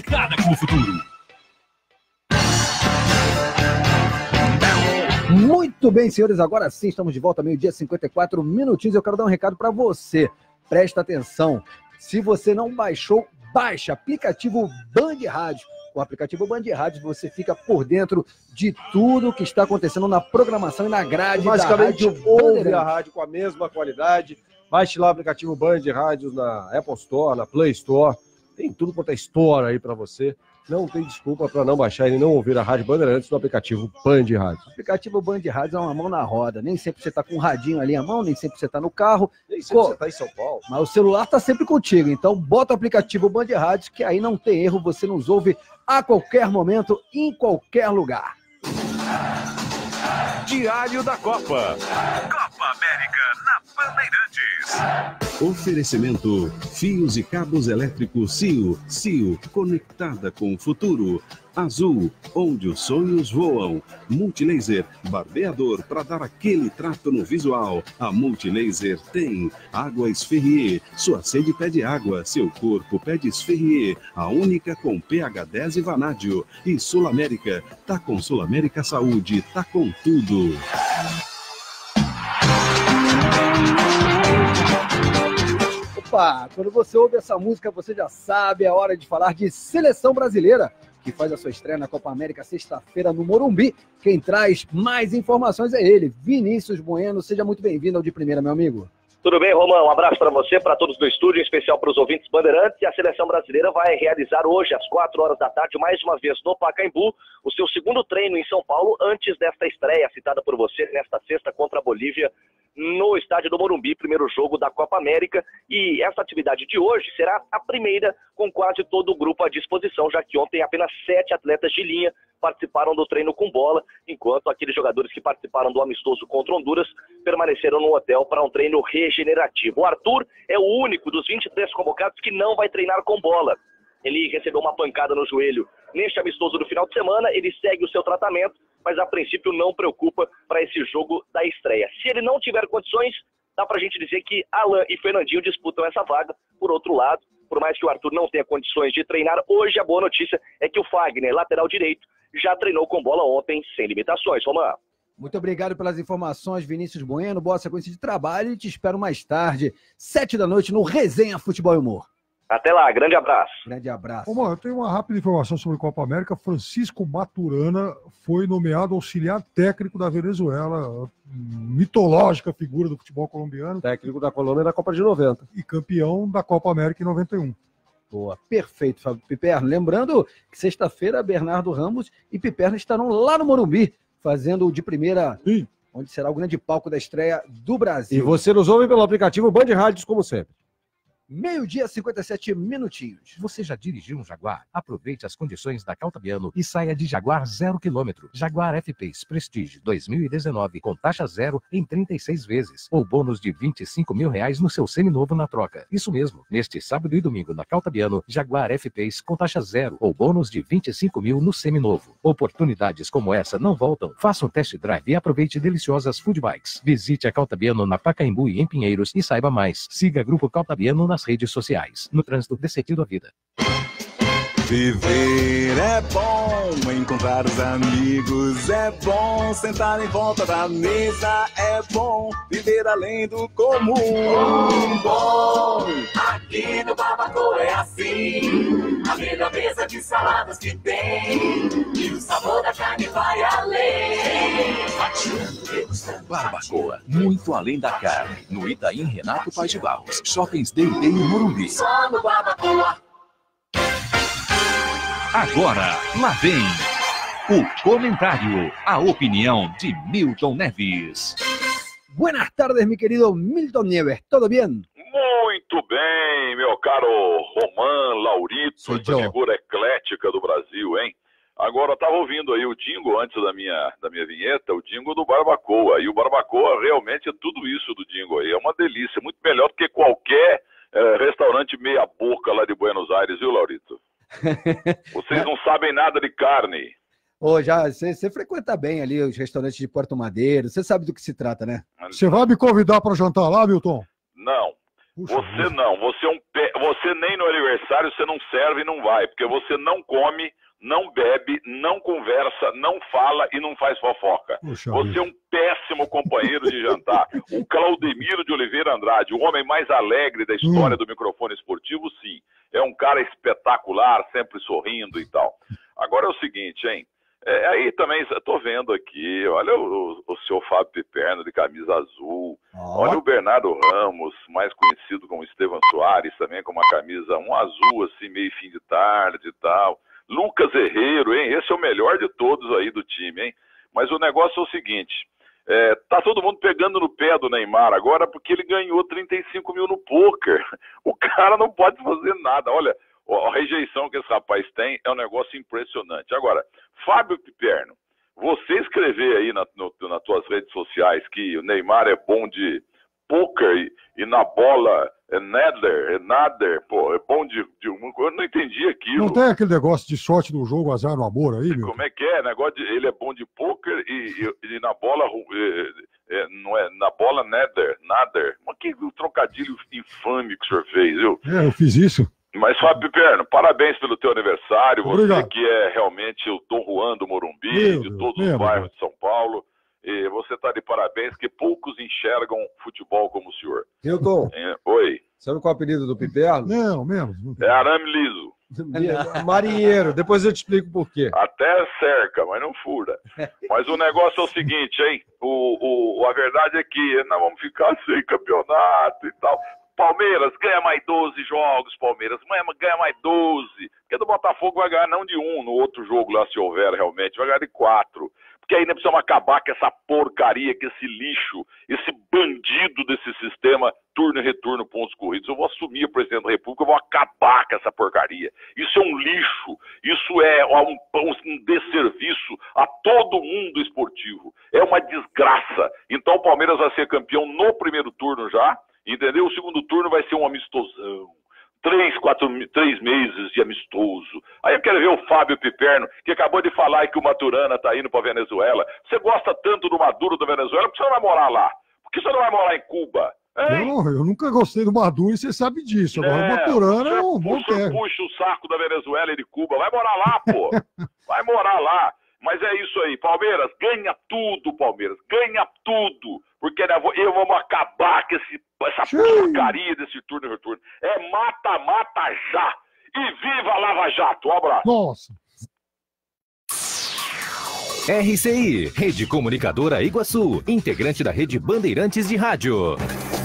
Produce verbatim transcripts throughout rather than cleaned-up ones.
conectada com o futuro. Muito bem, senhores, agora sim estamos de volta, meio-dia, cinquenta e quatro minutinhos. Eu quero dar um recado para você. Presta atenção. Se você não baixou, baixe aplicativo Band Rádio. Com o aplicativo Band Rádio você fica por dentro de tudo que está acontecendo na programação e na grade basicamente, da rádio. Ouve a rádio com a mesma qualidade. Baixe lá o aplicativo Band Rádios na Apple Store, na Play Store. Tem tudo quanto é Store aí para você. Não tem desculpa para não baixar e não ouvir a Rádio Bandeirantes no aplicativo Band Rádio. O aplicativo Band Rádio é uma mão na roda. Nem sempre você está com um radinho ali à mão, nem sempre você está no carro. Nem sempre Co... você está em São Paulo. Mas o celular está sempre contigo. Então bota o aplicativo Band Rádio, que aí não tem erro. Você nos ouve a qualquer momento, em qualquer lugar. Diário da Copa. Copa América na Bandeirantes. Oferecimento fios e cabos elétricos C I O. C I O, conectada com o futuro. Azul, onde os sonhos voam. Multilaser, barbeador para dar aquele trato no visual. A Multilaser tem Água Esferrier. Sua sede pede água, seu corpo pede Esferrier. A única com pH dez e vanádio. E Sul América, tá com Sul América Saúde, tá com tudo. Opa, quando você ouve essa música, você já sabe, é hora de falar de Seleção Brasileira, que faz a sua estreia na Copa América sexta-feira no Morumbi. Quem traz mais informações é ele, Vinícius Bueno. Seja muito bem-vindo ao De Primeira, meu amigo. Tudo bem, Romão? Um abraço para você, para todos do estúdio, em especial para os ouvintes bandeirantes. E a Seleção Brasileira vai realizar hoje, às quatro horas da tarde, mais uma vez no Pacaembu, o seu segundo treino em São Paulo, antes desta estreia citada por você, nesta sexta contra a Bolívia, no estádio do Morumbi, primeiro jogo da Copa América. E essa atividade de hoje será a primeira com quase todo o grupo à disposição, já que ontem apenas sete atletas de linha participaram do treino com bola, enquanto aqueles jogadores que participaram do amistoso contra Honduras permaneceram no hotel para um treino regenerativo. O Arthur é o único dos vinte e três convocados que não vai treinar com bola. Ele recebeu uma pancada no joelho neste amistoso do final de semana, ele segue o seu tratamento, mas a princípio não preocupa para esse jogo da estreia. Se ele não tiver condições, dá para a gente dizer que Alan e Fernandinho disputam essa vaga. Por outro lado, por mais que o Arthur não tenha condições de treinar, hoje a boa notícia é que o Fagner, lateral direito, já treinou com bola ontem, sem limitações. Romão. Muito obrigado pelas informações, Vinícius Bueno. Boa sequência de trabalho e te espero mais tarde, sete da noite, no Resenha Futebol e Humor. Até lá, grande abraço. Grande abraço. Bom, eu tenho uma rápida informação sobre a Copa América. Francisco Maturana foi nomeado auxiliar técnico da Venezuela, mitológica figura do futebol colombiano. Técnico da Colômbia da Copa de noventa. E campeão da Copa América em noventa e um. Boa, perfeito, Fábio Piperno. Lembrando que sexta-feira, Bernardo Ramos e Piperno estarão lá no Morumbi, fazendo o De Primeira, Sim. onde será o grande palco da estreia do Brasil. E você nos ouve pelo aplicativo Band Rádios, como sempre. Meio-dia, cinquenta e sete minutinhos. Você já dirigiu um Jaguar? Aproveite as condições da Caltabiano e saia de Jaguar zero quilômetro. Jaguar F-Pace Prestige dois mil e dezenove com taxa zero em trinta e seis vezes. Ou bônus de vinte e cinco mil reais no seu seminovo na troca. Isso mesmo. Neste sábado e domingo na Caltabiano, Jaguar F-Pace com taxa zero ou bônus de vinte e cinco mil no seminovo. Oportunidades como essa não voltam. Faça um test drive e aproveite deliciosas food bikes. Visite a Caltabiano na Pacaembu e em Pinheiros e saiba mais. Siga Grupo Caltabiano na nas redes sociais. No trânsito dê sentido à vida. Viver é bom, encontrar os amigos é bom, sentar em volta da mesa é bom, viver além do comum. Bom, bom, aqui no Barbacoa é assim, a melhor mesa de saladas que tem, e o sabor da carne vai além. Barbacoa, muito além da carne, no Itaim Renato Paz de Barros, Shoppings D e D em Morumbi. Só no Barbacoa. Agora, lá vem o comentário, a opinião de Milton Neves. Buenas tardes, mi querido Milton Neves. ¿Todo bien? Muito bem, meu caro Roman Laurito, Sou essa eu. figura eclética do Brasil, hein? Agora, eu estava ouvindo aí o jingle antes da minha, da minha vinheta, o jingle do Barbacoa. E o Barbacoa realmente é tudo isso do jingle aí. É uma delícia, muito melhor do que qualquer eh, restaurante meia boca lá de Buenos Aires, viu, Laurito? Vocês não sabem nada de carne. Ô, já, você frequenta bem ali os restaurantes de Porto Madeiro, você sabe do que se trata, né? Você vai me convidar para jantar lá, Milton? Não. Puxa você vida. não, você, é um pé, você nem no aniversário você não serve e não vai, porque você não come, não bebe, não conversa, não fala e não faz fofoca. Puxa Você vida. é um péssimo companheiro de jantar. O Claudemiro de Oliveira Andrade, o homem mais alegre da história Hum. do microfone esportivo, sim. É um cara espetacular, sempre sorrindo e tal. Agora é o seguinte, hein? É, aí também, eu tô vendo aqui, olha o, o, o seu Fábio Piperno de camisa azul, Ó. olha o Bernardo Ramos, mais conhecido como Estevam Soares, também com uma camisa, um azul assim, meio fim de tarde e tal. Lucas Herrero, hein? Esse é o melhor de todos aí do time, hein? Mas o negócio é o seguinte, é, tá todo mundo pegando no pé do Neymar agora porque ele ganhou trinta e cinco mil no pôquer. O cara não pode fazer nada, olha... A rejeição que esse rapaz tem é um negócio impressionante. Agora, Fábio Piperno, você escrever aí na, no, nas tuas redes sociais que o Neymar é bom de poker e, e na bola é nader, é nader, pô, é bom de, de... Eu não entendi aquilo. Não tem aquele negócio de sorte no jogo, azar no amor aí, meu? Como é que é? Negócio de, ele é bom de poker e, e, e na bola... É, é, não é, na bola nader, nader. Mas que trocadilho infame que o senhor fez, viu? É, eu fiz isso. Mas, Fábio Piperno, parabéns pelo teu aniversário. Obrigado. Você que é realmente o Dom Juan do Morumbi, Meu de Deus, todos meu os bairros Deus. de São Paulo. E você está de parabéns, que poucos enxergam futebol como o senhor. Hilton, É, oi, sabe qual é o apelido do Piperno? Não, menos. Não tem. é arame liso. Marinheiro, depois eu te explico por quê. Até cerca, mas não fura. Mas o negócio é o seguinte, hein? O, o, a verdade é que nós vamos ficar sem campeonato e tal. Palmeiras ganha mais doze jogos, Palmeiras ganha mais doze. Porque do Botafogo vai ganhar não de um no outro jogo lá, se houver realmente, vai ganhar de quatro. Porque ainda precisamos acabar com essa porcaria, com esse lixo, esse bandido desse sistema, turno e retorno, pontos corridos. Eu vou assumir o presidente da República, eu vou acabar com essa porcaria. Isso é um lixo, isso é um, um desserviço a todo mundo esportivo. É uma desgraça. Então o Palmeiras vai ser campeão no primeiro turno já, entendeu? O segundo turno vai ser um amistosão. Três, quatro, três meses de amistoso. Aí eu quero ver o Fábio Piperno, que acabou de falar que o Maturana tá indo pra Venezuela. Você gosta tanto do Maduro da Venezuela, por que você não vai morar lá? Por que você não vai morar em Cuba? Hein? Não, eu nunca gostei do Maduro e você sabe disso. Agora o Maturana é um bom O senhor técnico. puxa o saco da Venezuela e de Cuba. Vai morar lá, pô. Vai morar lá. Mas é isso aí. Palmeiras, ganha tudo, Palmeiras. Ganha tudo. Porque eu vou acabar com esse, essa Sim. porcaria desse turno e retorno. É mata-mata já. E viva a Lava Jato. Um abraço. Nossa. R C I, Rede Comunicadora Iguaçu, integrante da Rede Bandeirantes de Rádio.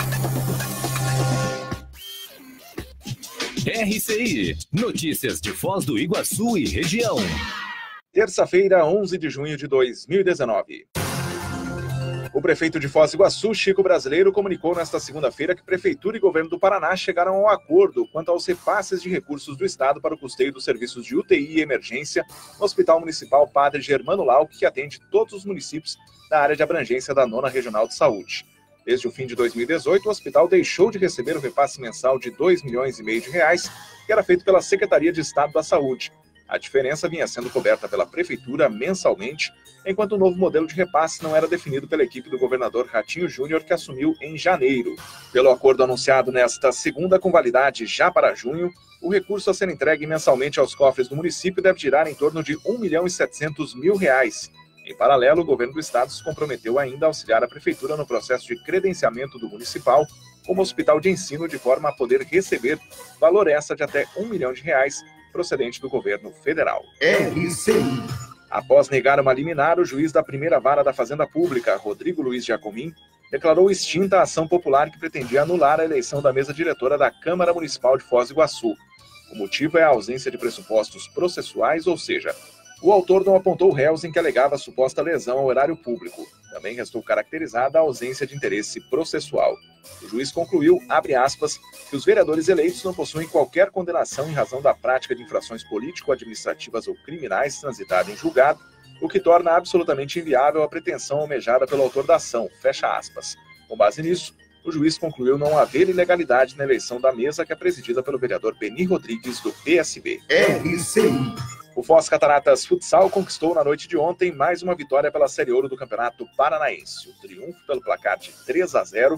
R C I, notícias de Foz do Iguaçu e região. Terça-feira, onze de junho de dois mil e dezenove. O prefeito de Foz do Iguaçu, Chico Brasileiro, comunicou nesta segunda-feira que Prefeitura e Governo do Paraná chegaram a um acordo quanto aos repasses de recursos do Estado para o custeio dos serviços de U T I e emergência no Hospital Municipal Padre Germano Lauck, que atende todos os municípios da área de abrangência da Nona Regional de Saúde. Desde o fim de dois mil e dezoito, o hospital deixou de receber o repasse mensal de dois milhões e meio de reais, que era feito pela Secretaria de Estado da Saúde. A diferença vinha sendo coberta pela Prefeitura mensalmente, enquanto o novo modelo de repasse não era definido pela equipe do governador Ratinho Júnior, que assumiu em janeiro. Pelo acordo anunciado nesta segunda, com validade já para junho, o recurso a ser entregue mensalmente aos cofres do município deve girar em torno de um milhão e setecentos mil reais. Em paralelo, o governo do estado se comprometeu ainda a auxiliar a Prefeitura no processo de credenciamento do municipal como hospital de ensino, de forma a poder receber valor essa de até um milhão de reais, procedente do governo federal. R C I. Após negar uma liminar, o juiz da primeira vara da Fazenda Pública, Rodrigo Luiz Jacomim, declarou extinta a ação popular que pretendia anular a eleição da mesa diretora da Câmara Municipal de Foz do Iguaçu. O motivo é a ausência de pressupostos processuais, ou seja, o autor não apontou réus em que alegava suposta lesão ao erário público. Também restou caracterizada a ausência de interesse processual. O juiz concluiu, abre aspas, que os vereadores eleitos não possuem qualquer condenação em razão da prática de infrações político-administrativas ou criminais transitada em julgado, o que torna absolutamente inviável a pretensão almejada pelo autor da ação, fecha aspas. Com base nisso, o juiz concluiu não haver ilegalidade na eleição da mesa, que é presidida pelo vereador Beni Rodrigues, do P S B. R C I. O Foz Cataratas Futsal conquistou na noite de ontem mais uma vitória pela Série Ouro do Campeonato Paranaense. O triunfo pelo placar de três a zero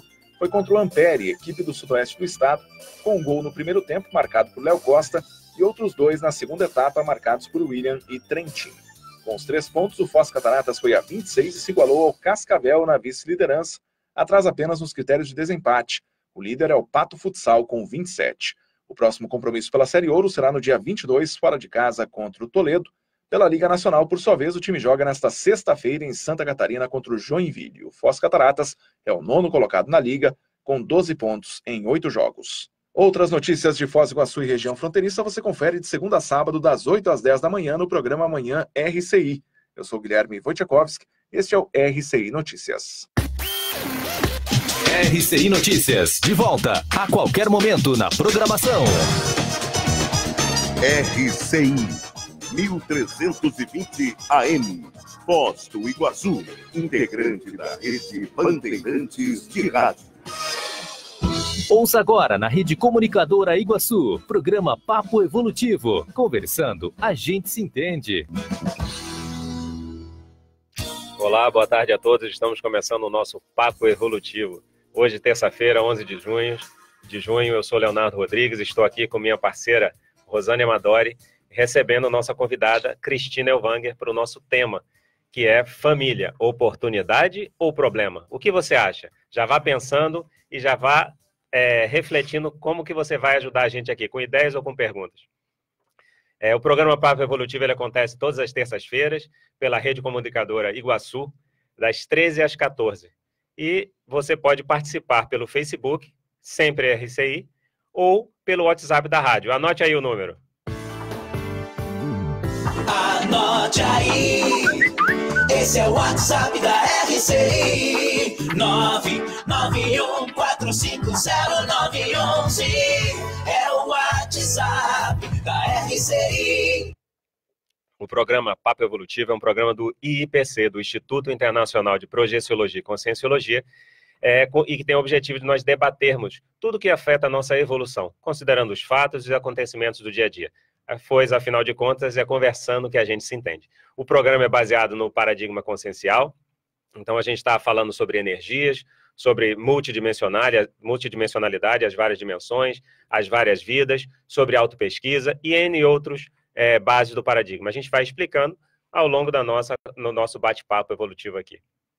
foi contra o Ampere, equipe do sudoeste do estado, com um gol no primeiro tempo, marcado por Léo Costa, e outros dois na segunda etapa, marcados por William e Trentin. Com os três pontos, o Foz Cataratas foi a vinte e seis e se igualou ao Cascavel na vice-liderança, atrás apenas nos critérios de desempate. O líder é o Pato Futsal, com vinte e sete. O próximo compromisso pela Série Ouro será no dia vinte e dois, fora de casa, contra o Toledo. Pela Liga Nacional, por sua vez, o time joga nesta sexta-feira em Santa Catarina contra o Joinville. O Foz Cataratas é o nono colocado na Liga, com doze pontos em oito jogos. Outras notícias de Foz do Iguaçu e região fronteiriça você confere de segunda a sábado, das oito às dez da manhã, no programa Amanhã R C I. Eu sou Guilherme Wojciechowski, este é o R C I Notícias. R C I Notícias, de volta a qualquer momento na programação. R C I mil trezentos e vinte A M, Foz do Iguaçu, integrante da rede Bandeirantes de Rádio. Ouça agora na Rede Comunicadora Iguaçu, programa Papo Evolutivo. Conversando, a gente se entende. Olá, boa tarde a todos. Estamos começando o nosso Papo Evolutivo. Hoje, terça-feira, onze de junho, de junho, eu sou Leonardo Rodrigues, estou aqui com minha parceira Rosane Amadori, recebendo nossa convidada Cristina Elvanger para o nosso tema, que é família, oportunidade ou problema? O que você acha? Já vá pensando e já vá é, refletindo como que você vai ajudar a gente aqui, com ideias ou com perguntas. É, o programa Papo Evolutivo ele acontece todas as terças-feiras pela Rede Comunicadora Iguaçu, das treze às quatorze. E você pode participar pelo Facebook, sempre R C I, ou pelo WhatsApp da rádio. Anote aí o número. Anote aí, esse é o WhatsApp da R C I, nove nove um quatro cinco zero nove um um. É o WhatsApp da R C I. O programa Papo Evolutivo é um programa do I I P C, do Instituto Internacional de Projeciologia e Conscienciologia, é, e que tem o objetivo de nós debatermos tudo que afeta a nossa evolução, considerando os fatos e os acontecimentos do dia a dia. Pois, afinal de contas, é conversando que a gente se entende. O programa é baseado no paradigma consciencial, então a gente está falando sobre energias, sobre multidimensionalidade, as várias dimensões, as várias vidas, sobre autopesquisa e N outros é, bases do paradigma. A gente vai explicando ao longo da nossa, no nosso bate-papo evolutivo aqui.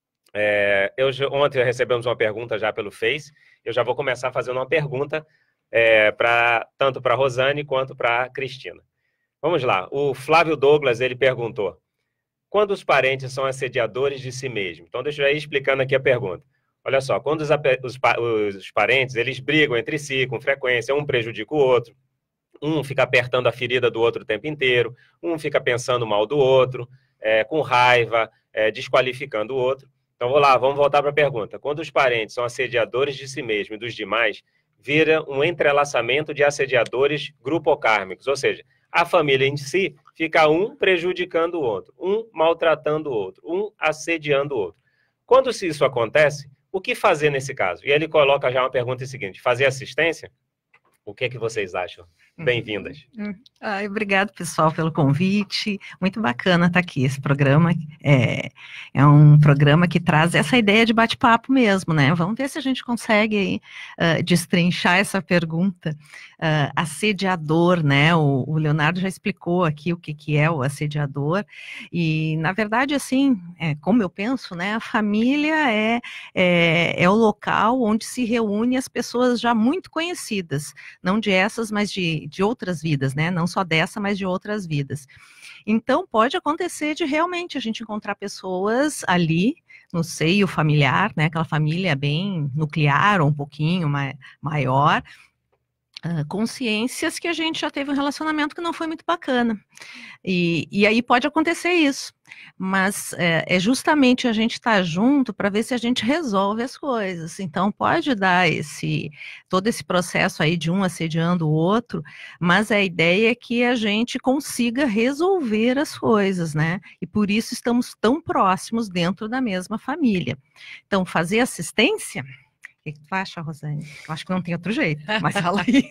É, eu, ontem recebemos uma pergunta já pelo Face, eu já vou começar fazendo uma pergunta É, pra, tanto para a Rosane quanto para a Cristina. Vamos lá. O Flávio Douglas, ele perguntou: quando os parentes são assediadores de si mesmos? Então, deixa eu ir explicando aqui a pergunta. Olha só, quando os, os, os parentes, eles brigam entre si com frequência, um prejudica o outro, um fica apertando a ferida do outro o tempo inteiro, um fica pensando mal do outro, é, com raiva, é, desqualificando o outro. Então, vamos lá, vamos voltar para a pergunta. Quando os parentes são assediadores de si mesmos e dos demais, vira um entrelaçamento de assediadores grupocármicos, ou seja, a família em si fica um prejudicando o outro, um maltratando o outro, um assediando o outro. Quando isso acontece, o que fazer nesse caso? E ele coloca já uma pergunta seguinte: fazer assistência? O que é que vocês acham? Bem-vindas. Ah, obrigado, pessoal, pelo convite. Muito bacana estar aqui. Esse programa é, é um programa que traz essa ideia de bate-papo mesmo, né? Vamos ver se a gente consegue uh, destrinchar essa pergunta. Uh, assediador, né? O, o Leonardo já explicou aqui o que, que é o assediador. E, na verdade, assim, é, como eu penso, né? A família é, é, é o local onde se reúnem as pessoas já muito conhecidas, não de essas, mas de de outras vidas, né? Não só dessa, mas de outras vidas. Então, pode acontecer de realmente a gente encontrar pessoas ali no seio familiar, né? Aquela família bem nuclear ou um pouquinho mai- maior, uh, consciências que a gente já teve um relacionamento que não foi muito bacana. E, e aí pode acontecer isso. Mas é, é justamente a gente estar junto para ver se a gente resolve as coisas. Então pode dar esse todo esse processo aí de um assediando o outro, mas a ideia é que a gente consiga resolver as coisas, né? E por isso estamos tão próximos dentro da mesma família. Então, fazer assistência, o que tu acha, Rosane? Eu acho que não tem outro jeito, mas fala aí.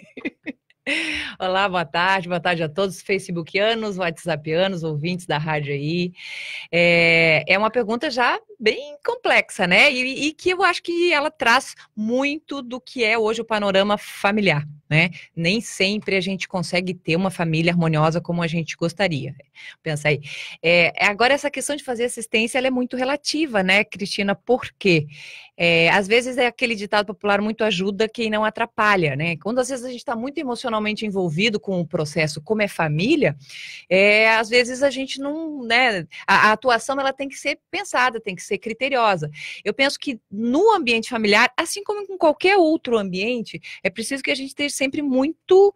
Olá, boa tarde, boa tarde a todos, facebookianos, whatsappianos, ouvintes da rádio aí. É, é uma pergunta já bem complexa, né? E, e que eu acho que ela traz muito do que é hoje o panorama familiar, né? Nem sempre a gente consegue ter uma família harmoniosa como a gente gostaria. Pensa aí. É, agora, essa questão de fazer assistência, ela é muito relativa, né, Cristina? Por quê? É, às vezes é aquele ditado popular, muito ajuda quem não atrapalha, né? Quando às vezes a gente está muito emocionalmente envolvido com o processo, como é família, é, às vezes a gente não, né? A, a atuação, ela tem que ser pensada, tem que ser criteriosa. Eu penso que no ambiente familiar, assim como em qualquer outro ambiente, é preciso que a gente esteja sempre muito,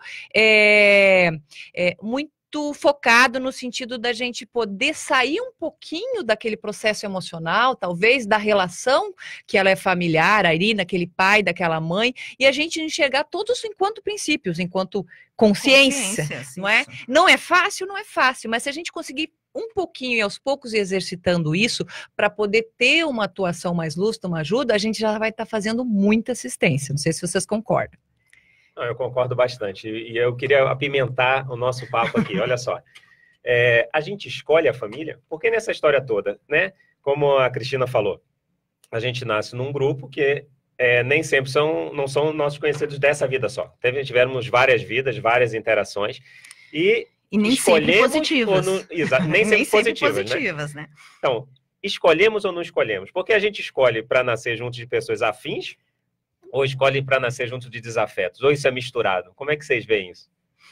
é, é, muito focado no sentido da gente poder sair um pouquinho daquele processo emocional, talvez da relação que ela é familiar, ali naquele pai, daquela mãe, e a gente enxergar todos enquanto princípios, enquanto consciência, Consciência, não é? Não é fácil, não é fácil, mas se a gente conseguir um pouquinho e aos poucos exercitando isso, para poder ter uma atuação mais lúcida, uma ajuda, a gente já vai estar fazendo muita assistência. Não sei se vocês concordam. Não, eu concordo bastante. E eu queria apimentar o nosso papo aqui. Olha só. É, a gente escolhe a família, porque nessa história toda, né? Como a Cristina falou, a gente nasce num grupo que é, nem sempre são, não são nossos conhecidos dessa vida só. Teve, tivemos várias vidas, várias interações. E, e nem sempre positivas. Não, exa, nem sempre, nem sempre positivas, positivas, né? né? Então, escolhemos ou não escolhemos? Porque a gente escolhe para nascer junto de pessoas afins, ou escolhe para nascer junto de desafetos? Ou isso é misturado? Como é que vocês veem isso?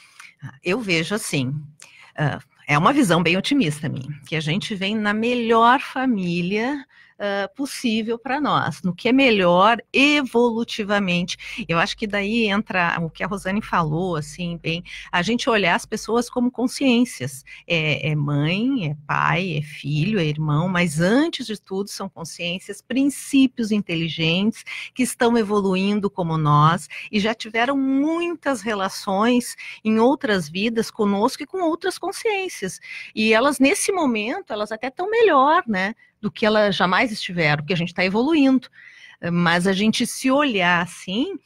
Eu vejo assim, uh, é uma visão bem otimista minha, que a gente vem na melhor família Uh, possível para nós, no que é melhor evolutivamente. Eu acho que daí entra o que a Rosane falou, assim, bem, a gente olhar as pessoas como consciências, é, é mãe, é pai, é filho, é irmão, mas antes de tudo são consciências, princípios inteligentes que estão evoluindo como nós e já tiveram muitas relações em outras vidas conosco e com outras consciências, e elas nesse momento, elas até estão melhor, né, do que elas jamais estiveram, porque a gente está evoluindo, mas a gente se olhar assim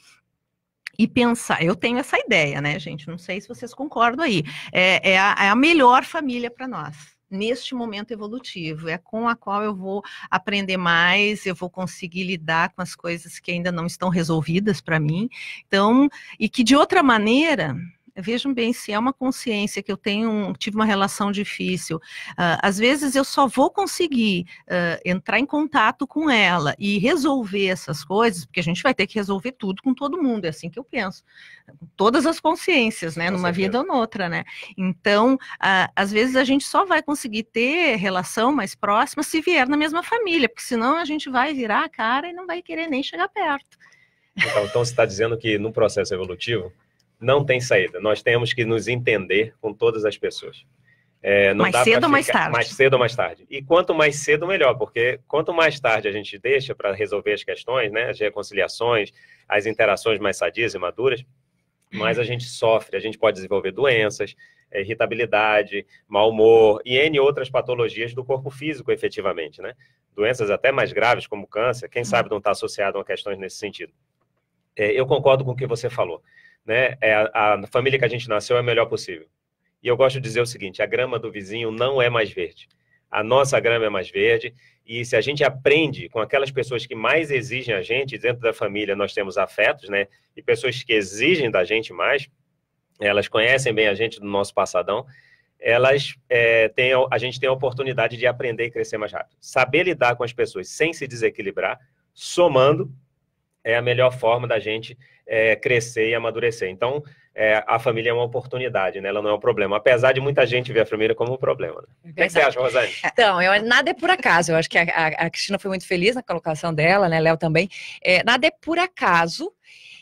e pensar, eu tenho essa ideia, né, gente, não sei se vocês concordam aí, é, é, a, é a melhor família para nós, neste momento evolutivo, é com a qual eu vou aprender mais, eu vou conseguir lidar com as coisas que ainda não estão resolvidas para mim, então, e que de outra maneira... Vejam bem, se é uma consciência que eu tenho, tive uma relação difícil, uh, às vezes eu só vou conseguir uh, entrar em contato com ela e resolver essas coisas, porque a gente vai ter que resolver tudo com todo mundo, é assim que eu penso, todas as consciências, né, numa vida ou noutra, né, então, uh, às vezes a gente só vai conseguir ter relação mais próxima se vier na mesma família, porque senão a gente vai virar a cara e não vai querer nem chegar perto. Então, então você está dizendo que no processo evolutivo, não tem saída. Nós temos que nos entender com todas as pessoas. É, não mais dá cedo ou mais ficar... tarde? Mais cedo ou mais tarde. E quanto mais cedo, melhor, porque quanto mais tarde a gente deixa para resolver as questões, né, as reconciliações, as interações mais sadias e maduras, mais a gente sofre. A gente pode desenvolver doenças, irritabilidade, mau humor e N outras patologias do corpo físico, efetivamente, né? Doenças até mais graves, como câncer, quem sabe não está associado a questões nesse sentido. É, eu concordo com o que você falou. Né? É, a, a família que a gente nasceu é a melhor possível. E eu gosto de dizer o seguinte, a grama do vizinho não é mais verde. A nossa grama é mais verde e se a gente aprende com aquelas pessoas que mais exigem a gente, dentro da família nós temos afetos, né? E pessoas que exigem da gente mais, elas conhecem bem a gente do nosso passadão, elas é, têm, a gente tem a oportunidade de aprender e crescer mais rápido. Saber lidar com as pessoas sem se desequilibrar, somando, é a melhor forma da gente é, crescer e amadurecer. Então, é, a família é uma oportunidade, né? Ela não é um problema. Apesar de muita gente ver a família como um problema. Né? O que você acha, Rosane? Então, eu, nada é por acaso. Eu acho que a, a, a Cristina foi muito feliz na colocação dela, né? Léo também. É, nada é por acaso.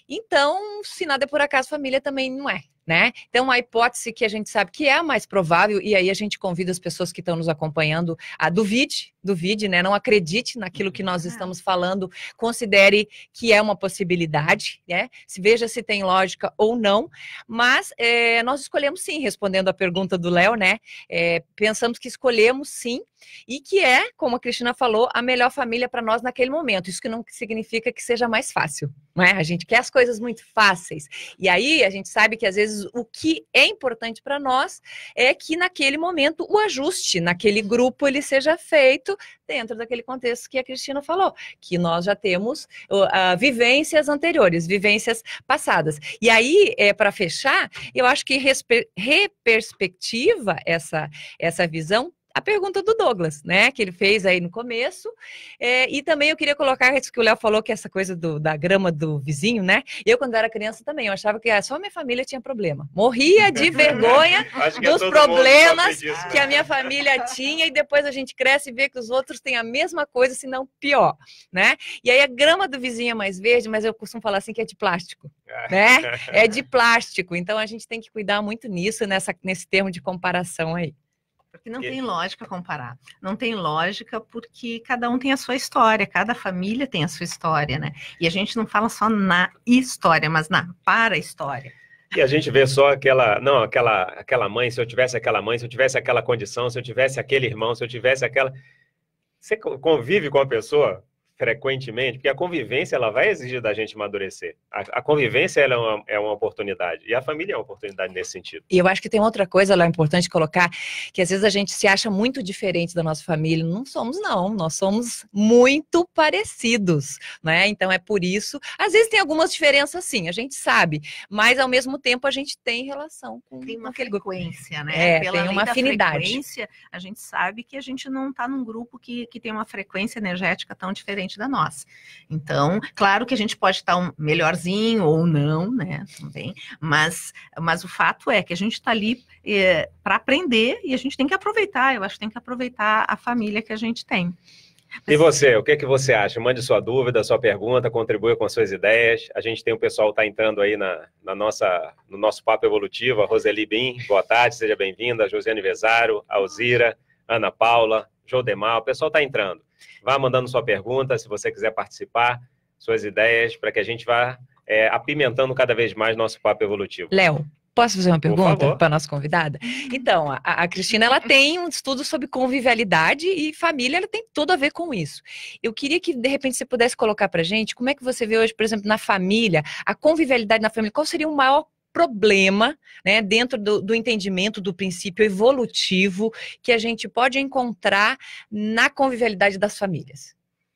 Então, se nada é por acaso, família também não é. Né? Então, a hipótese que a gente sabe que é a mais provável, e aí a gente convida as pessoas que estão nos acompanhando a duvide, duvide, né? Não acredite naquilo que nós estamos falando, considere que é uma possibilidade, né? Se veja se tem lógica ou não, mas é, nós escolhemos sim, respondendo a pergunta do Léo, né? É, pensamos que escolhemos sim, e que é, como a Cristina falou, a melhor família para nós naquele momento. Isso que não significa que seja mais fácil, não é? A gente quer as coisas muito fáceis, e aí a gente sabe que às vezes Mas o que é importante para nós é que naquele momento o ajuste naquele grupo ele seja feito dentro daquele contexto que a Cristina falou, que nós já temos uh, vivências anteriores, vivências passadas. E aí, é, para fechar, eu acho que reperspectiva essa, essa visão a pergunta do Douglas, né, que ele fez aí no começo, é, e também eu queria colocar isso que o Léo falou, que essa coisa do, da grama do vizinho, né, eu quando era criança também, eu achava que ah, só a minha família tinha problema, morria de vergonha dos problemas disso, que a minha família tinha, e depois a gente cresce e vê que os outros têm a mesma coisa, se não pior, né, e aí a grama do vizinho é mais verde, mas eu costumo falar assim que é de plástico, né, é de plástico, então a gente tem que cuidar muito nisso, nessa, nesse termo de comparação aí. Porque não tem lógica comparar. Não tem lógica porque cada um tem a sua história, cada família tem a sua história, né? E a gente não fala só na história, mas na para-história. E a gente vê só aquela, não, aquela, aquela mãe, se eu tivesse aquela mãe, se eu tivesse aquela condição, se eu tivesse aquele irmão, se eu tivesse aquela... Você convive com a pessoa frequentemente, porque a convivência ela vai exigir da gente amadurecer. A, a convivência ela é, uma, é uma oportunidade, e a família é uma oportunidade nesse sentido. E eu acho que tem outra coisa lá importante colocar, que às vezes a gente se acha muito diferente da nossa família. Não somos, não. Nós somos muito parecidos, né? Então é por isso, às vezes tem algumas diferenças sim, a gente sabe, mas ao mesmo tempo a gente tem relação com, tem uma com aquele frequência, né? É, Pela tem uma lei afinidade. Da frequência, a gente sabe que a gente não está num grupo que, que tem uma frequência energética tão diferente da nossa. Então, claro que a gente pode estar um melhorzinho ou não, né, também, mas, mas o fato é que a gente está ali é, para aprender e a gente tem que aproveitar, eu acho que tem que aproveitar a família que a gente tem. Mas... E você, o que, que você acha? Mande sua dúvida, sua pergunta, contribua com suas ideias. A gente tem o pessoal que está entrando aí na, na nossa, no nosso Papo Evolutivo, a Roseli Bim, boa tarde, seja bem-vinda, a Josiane Vezaro, a Alzira, Ana Paula, Jodemar, o pessoal está entrando. Vá mandando sua pergunta, se você quiser participar, suas ideias, para que a gente vá é, apimentando cada vez mais nosso Papo Evolutivo. Léo, posso fazer uma pergunta para a nossa convidada? Então, a, a Cristina, ela tem um estudo sobre convivialidade e família, ela tem tudo a ver com isso. Eu queria que, de repente, você pudesse colocar para a gente, como é que você vê hoje, por exemplo, na família, a convivialidade na família, qual seria o maior problema, né, dentro do, do entendimento do princípio evolutivo que a gente pode encontrar na convivialidade das famílias?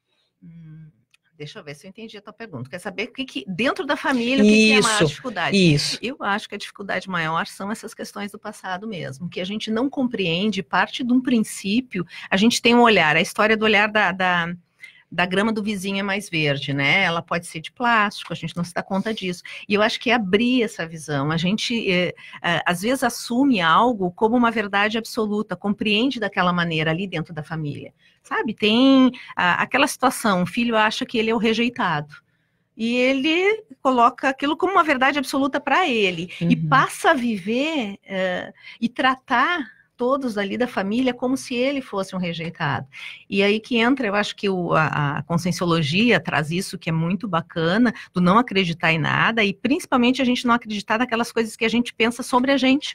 Hum, deixa eu ver se eu entendi a tua pergunta. Quer saber o que, que dentro da família, o que, que é a maior dificuldade? Isso. Eu acho que a dificuldade maior são essas questões do passado mesmo, que a gente não compreende, parte de um princípio, a gente tem um olhar, a história do olhar da... da da grama do vizinho é mais verde, né? Ela pode ser de plástico, a gente não se dá conta disso. E eu acho que é abrir essa visão. A gente, é, é, às vezes, assume algo como uma verdade absoluta, compreende daquela maneira ali dentro da família. Sabe? Tem a, aquela situação, o filho acha que ele é o rejeitado. E ele coloca aquilo como uma verdade absoluta para ele. Uhum. E passa a viver é, e tratar todos ali da família como se ele fosse um rejeitado. E aí que entra, eu acho que o, a, a conscienciologia traz isso que é muito bacana, do não acreditar em nada, e principalmente a gente não acreditar naquelas coisas que a gente pensa sobre a gente.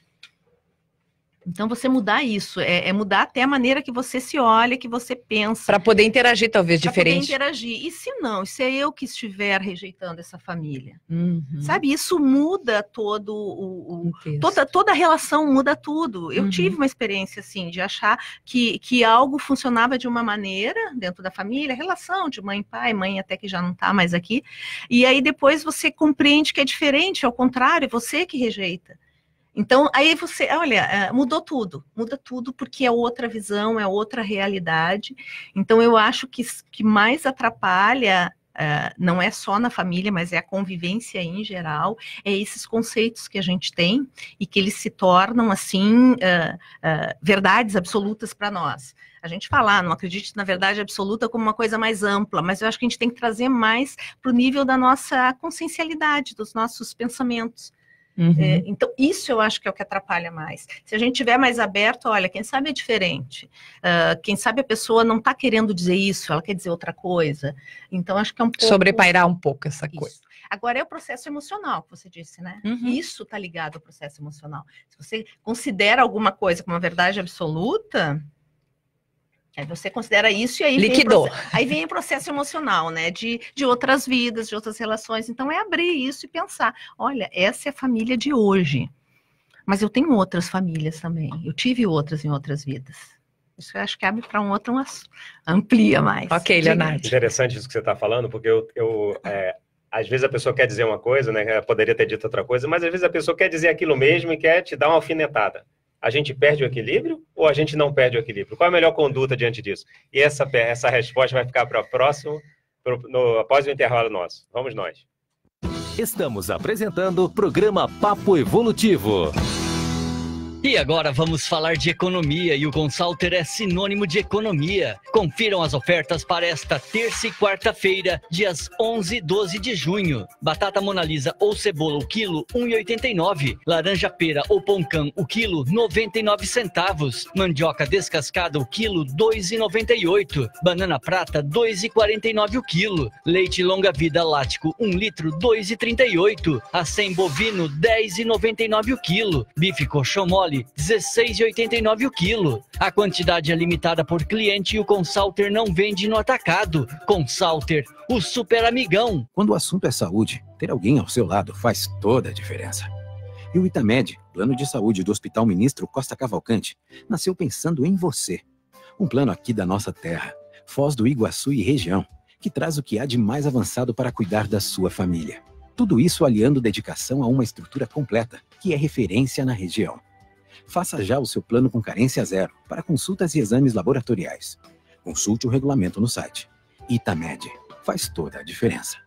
Então, você mudar isso, é, é mudar até a maneira que você se olha, que você pensa. Para poder interagir, talvez, pra diferente. Para poder interagir. E se não, se é eu que estiver rejeitando essa família? Uhum. Sabe, isso muda todo o... o toda, toda a relação muda tudo. Eu uhum. tive uma experiência, assim, de achar que, que algo funcionava de uma maneira dentro da família, relação de mãe e pai, mãe até que já não está mais aqui. E aí, depois, você compreende que é diferente, ao contrário, é você que rejeita. Então, aí você, olha, mudou tudo, muda tudo porque é outra visão, é outra realidade. Então, eu acho que que mais atrapalha, uh, não é só na família, mas é a convivência em geral, é esses conceitos que a gente tem e que eles se tornam, assim, uh, uh, verdades absolutas para nós. A gente fala, ah, não acredite na verdade absoluta como uma coisa mais ampla, mas eu acho que a gente tem que trazer mais para o nível da nossa consciencialidade, dos nossos pensamentos. Uhum. É, então, isso eu acho que é o que atrapalha mais. Se a gente tiver mais aberto, olha, quem sabe é diferente. Uh, quem sabe a pessoa não está querendo dizer isso, ela quer dizer outra coisa. Então, acho que é um pouco... Sobrepairar um pouco essa isso. coisa. Agora, é o processo emocional que você disse, né? Uhum. Isso está ligado ao processo emocional. Se você considera alguma coisa como uma verdade absoluta... Aí você considera isso e aí Liquidou. Vem o processo, aí vem o processo emocional, né? De, de outras vidas, de outras relações. Então é abrir isso e pensar, olha, essa é a família de hoje. Mas eu tenho outras famílias também. Eu tive outras em outras vidas. Isso eu acho que abre para um outro, amplia mais. Ok, Leonardo. Interessante isso que você está falando, porque eu, eu é, às vezes a pessoa quer dizer uma coisa, né? Ela poderia ter dito outra coisa, mas às vezes a pessoa quer dizer aquilo mesmo e quer te dar uma alfinetada. A gente perde o equilíbrio ou a gente não perde o equilíbrio? Qual é a melhor conduta diante disso? E essa, essa resposta vai ficar para o próximo, pro, no, após o intervalo nosso. Vamos nós. Estamos apresentando o programa Papo Evolutivo. E agora vamos falar de economia e o Consalter é sinônimo de economia. Confiram as ofertas para esta terça e quarta-feira, dias onze e doze de junho. Batata Monalisa ou cebola o quilo, um real e oitenta e nove centavos. Laranja pera ou poncã o quilo, noventa e nove centavos. Mandioca descascada o quilo, dois reais e noventa e oito centavos. Banana prata, dois reais e quarenta e nove centavos o quilo. Leite longa vida lático, um litro, dois reais e trinta e oito centavos. Acém bovino, dez reais e noventa e nove centavos o quilo. Bife coxão mole, dezesseis reais e oitenta e nove centavos o quilo. A quantidade é limitada por cliente e o Consalter não vende no atacado. Consalter, o super amigão. Quando o assunto é saúde, ter alguém ao seu lado faz toda a diferença. E o Itamed, plano de saúde do Hospital Ministro Costa Cavalcante, nasceu pensando em você. Um plano aqui da nossa terra, Foz do Iguaçu e região, que traz o que há de mais avançado para cuidar da sua família. Tudo isso aliando dedicação a uma estrutura completa, que é referência na região. Faça já o seu plano com carência zero para consultas e exames laboratoriais. Consulte o regulamento no site. Itamed, faz toda a diferença.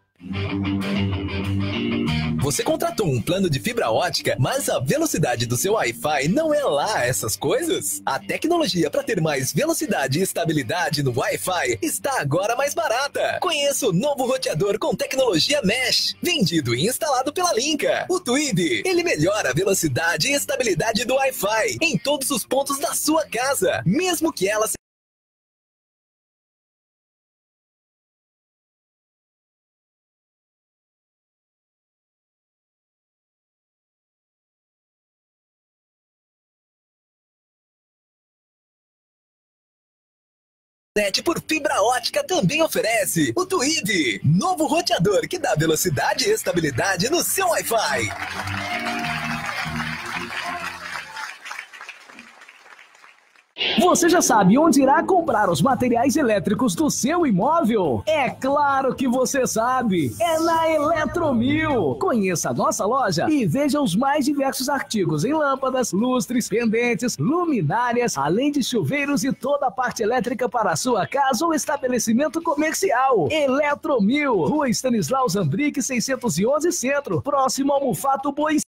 Você contratou um plano de fibra ótica, mas a velocidade do seu Wi-Fi não é lá essas coisas? A tecnologia para ter mais velocidade e estabilidade no Wi-Fi está agora mais barata. Conheça o novo roteador com tecnologia Mesh, vendido e instalado pela Linka. O Twib, ele melhora a velocidade e estabilidade do Wi-Fi em todos os pontos da sua casa, mesmo que ela se por fibra ótica também oferece o Twib, novo roteador que dá velocidade e estabilidade no seu Wi-Fi. Você já sabe onde irá comprar os materiais elétricos do seu imóvel? É claro que você sabe! É na Eletromil! Conheça a nossa loja e veja os mais diversos artigos em lâmpadas, lustres, pendentes, luminárias, além de chuveiros e toda a parte elétrica para a sua casa ou estabelecimento comercial. Eletromil, Rua Stanislau Zambrick, seiscentos e onze Centro, próximo ao Mufato Boi.